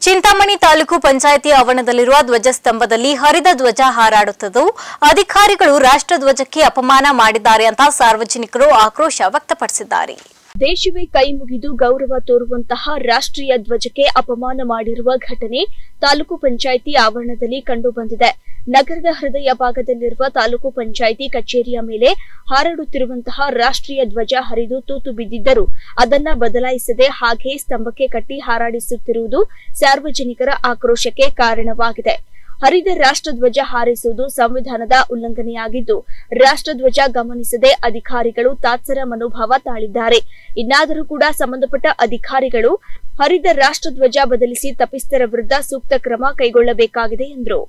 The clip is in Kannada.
ಚಿಂತಾಮಣಿ ತಾಲೂಕು ಪಂಚಾಯಿತಿ ಆವರಣದಲ್ಲಿರುವ ಧ್ವಜಸ್ತಂಭದಲ್ಲಿ ಹರಿದ ಧ್ವಜ ಹಾರಾಡುತ್ತಿದ್ದು ಅಧಿಕಾರಿಗಳು ರಾಷ್ಟ್ರಧ್ವಜಕ್ಕೆ ಅಪಮಾನ ಮಾಡಿದ್ದಾರೆ ಅಂತ ಸಾರ್ವಜನಿಕರು ಆಕ್ರೋಶ ವ್ಯಕ್ತಪಡಿಸಿದ್ದಾರೆ. ದೇಶವೇ ಕೈ ಮುಗಿದು ಗೌರವ ತೋರುವಂತಹ ರಾಷ್ಟ್ರೀಯ ಧ್ವಜಕ್ಕೆ ಅಪಮಾನ ಮಾಡಿರುವ ಘಟನೆ ತಾಲೂಕು ಪಂಚಾಯಿತಿ ಆವರಣದಲ್ಲಿ ಕಂಡುಬಂದಿದೆ. ನಗರದ ಹೃದಯ ಭಾಗದಲ್ಲಿರುವ ತಾಲೂಕು ಪಂಚಾಯಿತಿ ಕಚೇರಿಯ ಮೇಲೆ ಹಾರಾಡುತ್ತಿರುವಂತಹ ರಾಷ್ಟ್ರೀಯ ಧ್ವಜ ಹರಿದು ತೂತು ಬಿದ್ದಿದ್ದರೂ ಅದನ್ನ ಬದಲಾಯಿಸದೆ ಹಾಗೆ ಸ್ತಂಭಕ್ಕೆ ಕಟ್ಟಿ ಹಾರಾಡಿಸುತ್ತಿರುವುದು ಸಾರ್ವಜನಿಕರ ಆಕ್ರೋಶಕ್ಕೆ ಕಾರಣವಾಗಿದೆ. ಹರಿದ ರಾಷ್ಟ್ರಧ್ವಜ ಹಾರಿಸುವುದು ಸಂವಿಧಾನದ ಉಲ್ಲಂಘನೆಯಾಗಿದ್ದು ರಾಷ್ಟ್ರಧ್ವಜ ಗಮನಿಸದೆ ಅಧಿಕಾರಿಗಳು ತಾತ್ಸರ ಮನೋಭಾವ ತಾಳಿದ್ದಾರೆ. ಇನ್ನಾದರೂ ಕೂಡ ಸಂಬಂಧಪಟ್ಟ ಅಧಿಕಾರಿಗಳು ಹರಿದ ರಾಷ್ಟ್ರಧ್ವಜ ಬದಲಿಸಿ ತಪ್ಪಿಸ್ಥರ ವಿರುದ್ಧ ಸೂಕ್ತ ಕ್ರಮ ಕೈಗೊಳ್ಳಬೇಕಾಗಿದೆ ಎಂದರು.